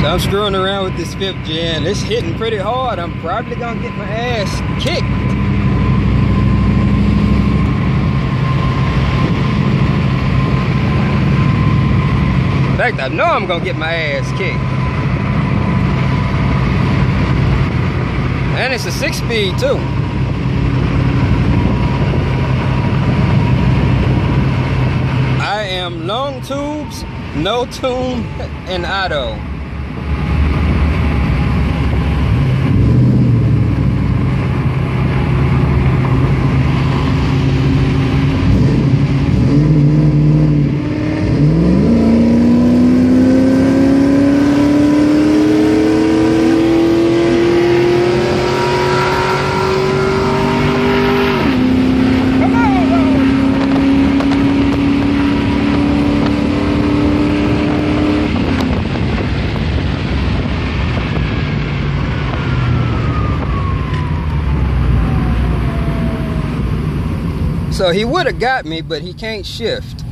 So I'm screwing around with this 5th gen. It's hitting pretty hard. I'm probably gonna get my ass kicked. In fact, I know I'm gonna get my ass kicked. And it's a 6-speed too. I am long tubes, no tune, and auto. So he would have got me, but he can't shift.